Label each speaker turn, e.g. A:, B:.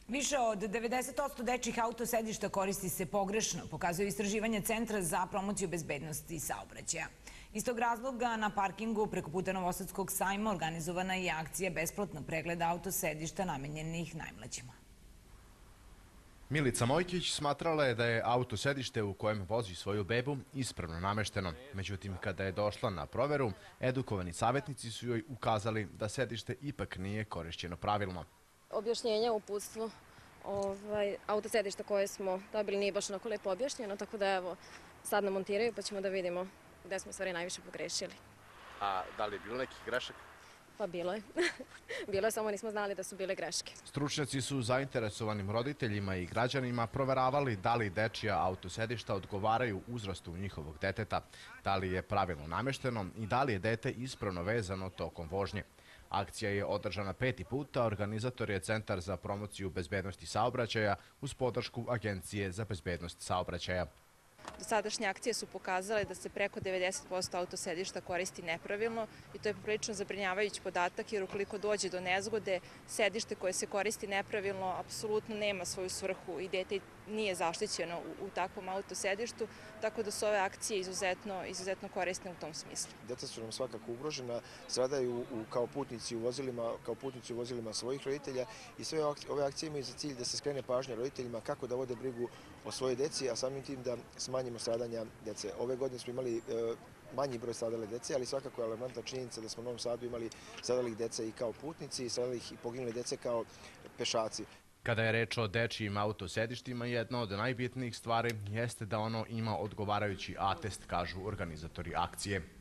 A: Više od 90% dečjih autosedišta koristi se pogrešno, pokazuje istraživanje Centra za promociju bezbednosti saobraćaja. Iz tog razloga na parkingu preko puta Novosadskog sajma organizovana je akcija besplatnog pregleda autosedišta namenjenih najmlađima.
B: Milica Mojkić smatrala je da je autosedište u kojem vozi svoju bebu ispravno namešteno. Međutim, kada je došla na proveru, edukovani savjetnici su joj ukazali da sedište ipak nije korišćeno pravilno.
C: Objašnjenja u uputstvu autosedišta koje smo dobili nije baš onako lepo objašnjeno, tako da evo sad nam montiraju pa ćemo da vidimo gde smo stvari najviše pogrešili.
B: A da li je bilo nekih grešaka?
C: Pa bilo je. Bilo je, samo nismo znali da su bile greške.
B: Stručnjaci su zainteresovanim roditeljima i građanima proveravali da li dečija autosedišta odgovaraju uzrastu njihovog deteta, da li je pravilno namešteno i da li je dete ispravno vezano tokom vožnje. Akcija je održana 5. puta, organizator je Centar za promociju bezbednosti saobraćaja uz podršku Agencije za bezbednost saobraćaja.
D: Dosadašnje akcije su pokazale da se preko 90% autosedišta koristi nepravilno i to je prilično zabrinjavajući podatak, jer ukoliko dođe do nezgode, sedište koje se koristi nepravilno apsolutno nema svoju svrhu i dete nije zaštićeno u takvom autosedištu, tako da su ove akcije izuzetno korisne u tom smislu.
E: Deca su nam svakako ugrožena, stradaju kao putnici u vozilima svojih roditelja i sve ove akcije imaju za cilj da se skrene pažnja roditeljima kako da vode brigu o svojoj deci, a samim tim da smanjimo stradanja dece. Ove godine smo imali manji broj stradale dece, ali svakako je alarmantna činjenica da smo u Novom Sadu imali stradalih dece i kao putnici, stradalih i poginule dece kao pešaci.
B: Kada je reč o dečijim autosedištima, jedna od najbitnijih stvari jeste da ono ima odgovarajući atest, kažu organizatori akcije.